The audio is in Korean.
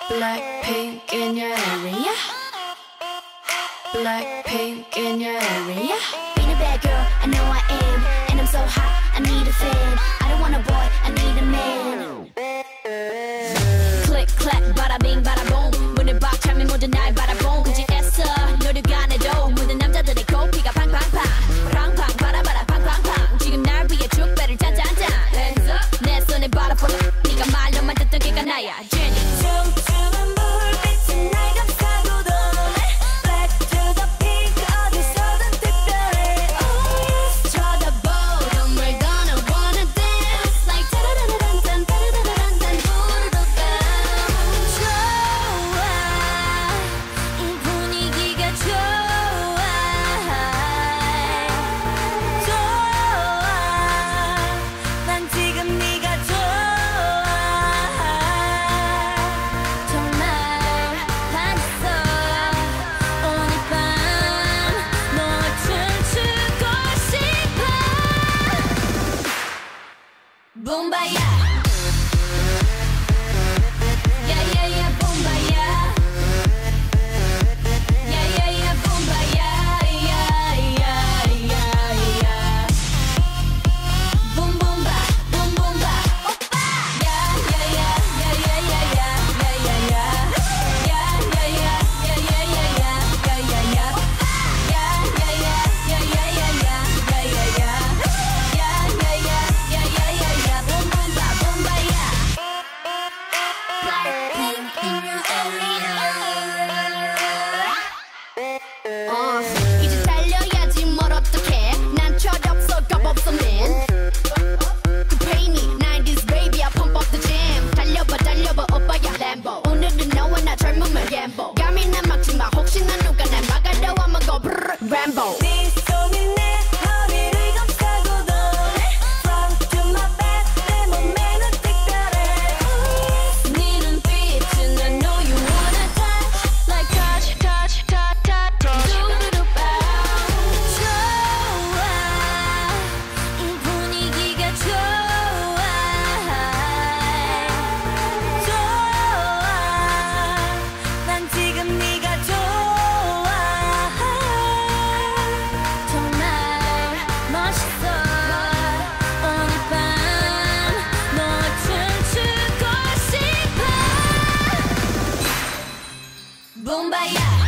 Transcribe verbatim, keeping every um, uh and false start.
Blackpink in your area. Blackpink in your area. Being a bad girl, I know I am. And I'm so hot, I need a fan. I don't want a boy, I need a man. Click, clack, bada bing, bada boom. 문을 박차면 모든 날 바라본 그지했어. 노력가 안 해도 모든 남자들의 코피가 팡팡팡. 팡팡, 바라바라 팡팡팡. 지금 날 위해 축배를 짠짠짠. Hands up. 내 손에 바라보라. 네가 말로만 듣던 걔가 나야, Jenny. 춤추는 불빛이 날 감싸고 도네. Black to the pink, 어디서든 특별해. Oh yes. 쳐다보던 we're gonna wanna dance like 따라라란딴 따라라란딴 부르도 bounce. 좋아, 이 분위기가 좋아. 좋아, 난 지금 네가 좋아. 정말 반했어. 오늘 밤 너와 춤추고 싶어. Boombaya. Yeah, yeah, yeah, Boombaya. Yeah, yeah, yeah, Boombaya. Yeah, yeah, yeah, yeah. Boom, boom, ba, boom, boom, ba. Oppa. Yeah, yeah, yeah, yeah, yeah, yeah, yeah, yeah, yeah, yeah. Yeah, yeah, yeah, yeah, yeah, yeah, yeah, yeah, yeah, yeah. Yeah, yeah, yeah, yeah, yeah, yeah, yeah, yeah, yeah, yeah. Yeah, yeah, yeah, yeah, yeah, yeah, yeah. Boom, boom, ba, Boombaya. Blackpink in your area. 어, 이제 달려야지 뭘 어떡해. 난 철없어 겁없어 man. You pay me nineties baby, I pump up the jam. 달려봐 달려봐 오빠야 Lambo. 오늘은 너와 나 젊음을 gamble. 감이나 막지마 혹시나 누가 날 막아도 I'ma go brrr Rambo. 네 손이 내 허리를 감싸고 도네. Front to my back, 내 몸매는 특별해. 네 눈빛은 I know you wanna touch like touch touch touch touch touch. 두루루 bounce. 좋아, 이 분위기가 좋아. 좋아, 난 지금 네가 좋아. 정말 멋있어. 오늘 밤 너와 춤추고 싶어. Boombaya.